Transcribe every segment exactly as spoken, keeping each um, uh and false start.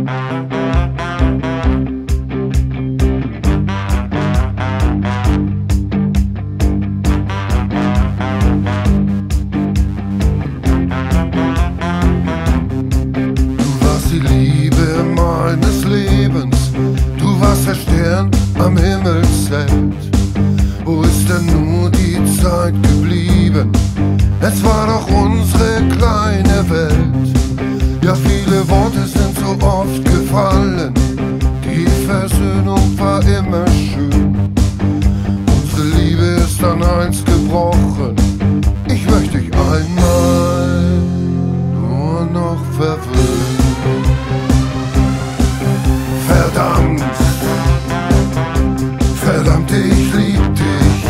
Der Stern am Himmelszelt. Wo ist denn nur die Zeit geblieben? Es war doch unsere kleine Welt. Ja, viele Worte sind so oft gefallen. Die Versöhnung war immer schön. Unsere Liebe ist an eins gebrochen. Ich möchte dich einmal nur noch verwöhnen. Verdammt, verdammt, ich lieb dich.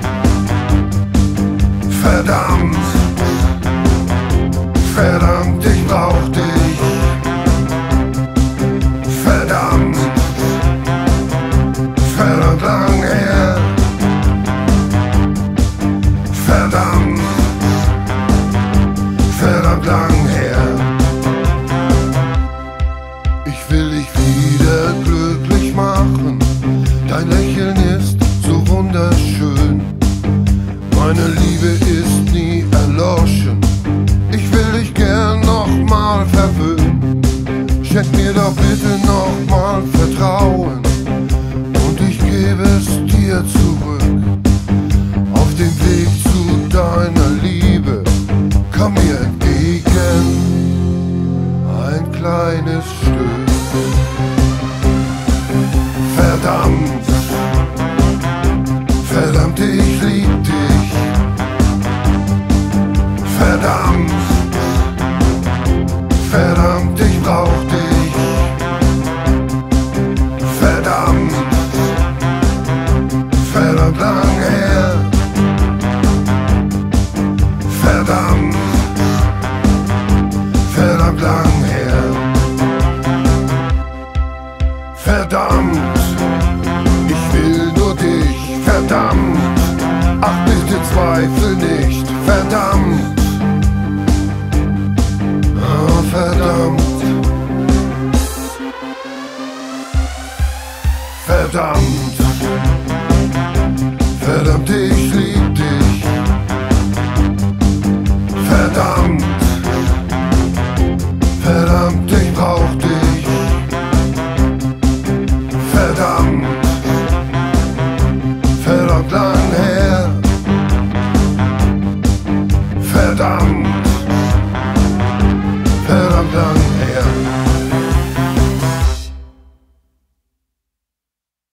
Verdammt, verdammt, ich brauch dich. Verdammt, verdammt lang her. Verdammt, verdammt lang her. Ich will dich wieder glücklich machen. Dein Lächeln ist so wunderschön. Meine Liebe ist nie erloschen. Ich will dich gern nochmal verwöhnen. Schenk mir doch bitte nochmal Vertrauen und ich gebe es dir zurück. Auf dem Weg zu deiner Liebe komm mir entgegen ein kleines Stück.